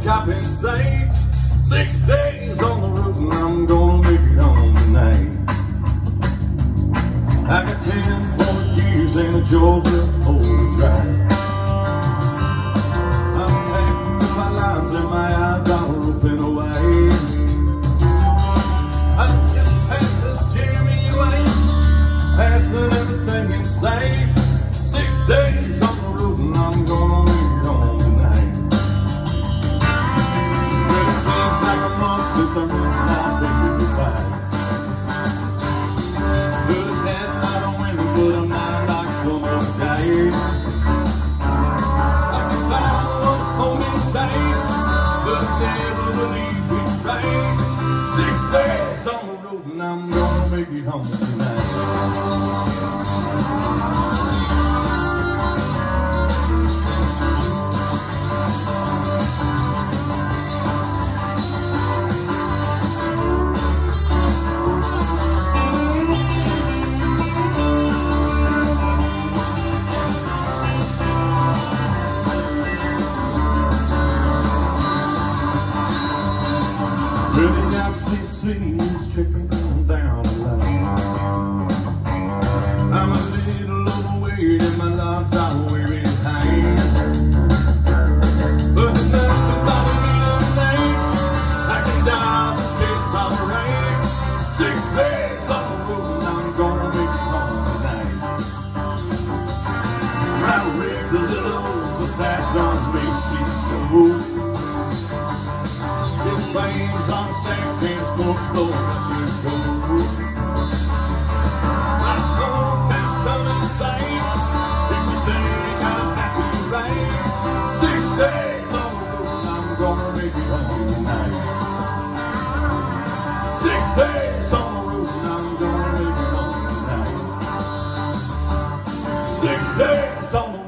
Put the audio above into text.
compensate. 6 days on the road and I'm gonna make it home tonight. I got 10 more years in a Georgia overdrive. I'm packing with my lines and my eyes are open away. I just passed this Jeremy Lane, passing everything in sight. 6 days on the road and I'm gonna make it home tonight. But it seems like a month since I met my baby goodbye. Good as not a winner, but I'm not like some other guys. I can find one home inside, but never believe it's right. 6 days on the road and I'm gonna make it home tonight. Living out these streets, tripping down the line. I'm a little overweight and my lungs are way behind. But it's nothing bothering me tonight. I can die the streets of the rain. 6 days on the road and I'm gonna make it home tonight. My rig's a little old, but that don't make it so. It rains on Saturdays, smoke blowing up your coat. My soul can't come inside. If you think I'm happy, right? 6 days on the road, I'm gonna make it home tonight. 6 days on the road, I'm gonna make it home tonight. 6 days on the road.